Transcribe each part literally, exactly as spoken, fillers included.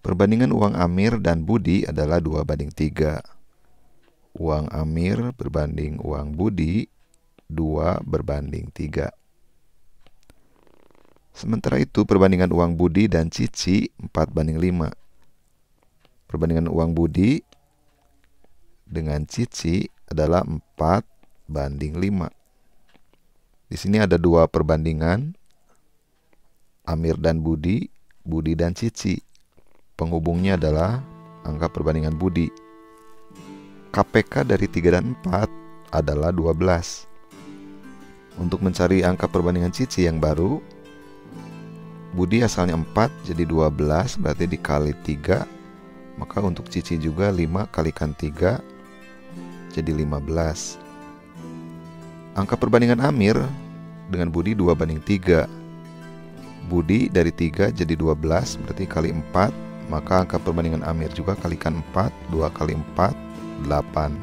Perbandingan uang Amir dan Budi adalah dua banding tiga. Uang Amir berbanding uang Budi, dua berbanding tiga. Sementara itu, perbandingan uang Budi dan Cici empat banding lima. Perbandingan uang Budi dengan Cici adalah empat banding lima. Di sini ada dua perbandingan, Amir dan Budi, Budi dan Cici. Penghubungnya adalah angka perbandingan Budi. K P K dari tiga dan empat adalah dua belas. Untuk mencari angka perbandingan Cici yang baru, Budi asalnya empat, jadi dua belas, berarti dikali tiga. Maka untuk Cici juga lima kalikan tiga, jadi lima belas. Angka perbandingan Amir dengan Budi dua banding tiga. Budi dari tiga jadi dua belas, berarti kali empat. Maka angka perbandingan Amir juga kalikan empat, dua kali empat, delapan.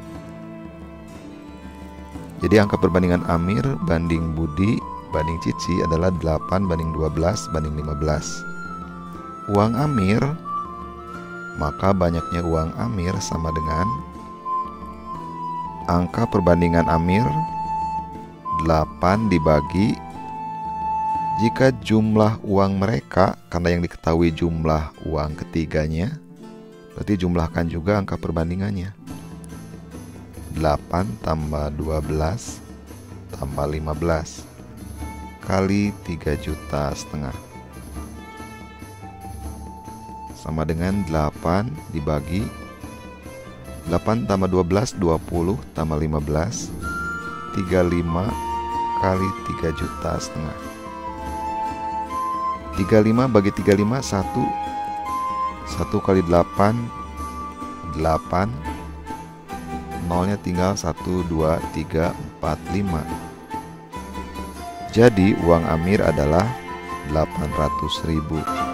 Jadi angka perbandingan Amir banding Budi banding Cici adalah delapan banding dua belas banding lima belas. Uang Amir, maka banyaknya uang Amir sama dengan angka perbandingan Amir delapan dibagi, jika jumlah uang mereka, karena yang diketahui jumlah uang ketiganya, berarti jumlahkan juga angka perbandingannya. delapan tambah dua belas tambah lima belas kali tiga juta setengah. Sama dengan delapan dibagi delapan tambah dua belas, dua puluh tambah lima belas, tiga puluh lima kali tiga juta setengah. tiga puluh lima bagi tiga puluh lima, satu. satu kali delapan, delapan. Nolnya tinggal satu, dua, tiga, empat, lima. Jadi uang Amir adalah delapan ratus ribu.